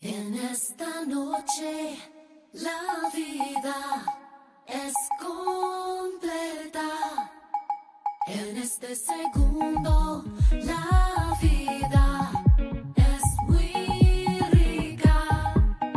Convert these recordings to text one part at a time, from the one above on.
En esta noche la vida es completa. En este segundo la vida es muy rica.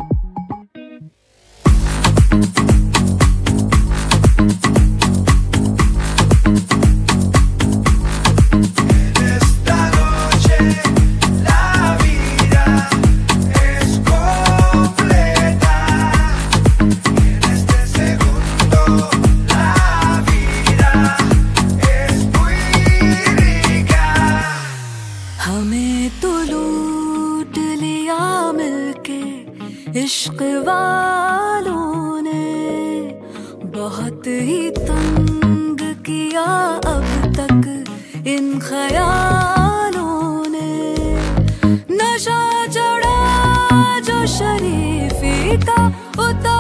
हमें तो लूट लिया मिलके इश्क वालों ने, बहुत ही तंग किया अब तक इन ख्यालों ने। नशा चढ़ा जो शरीफी का उतार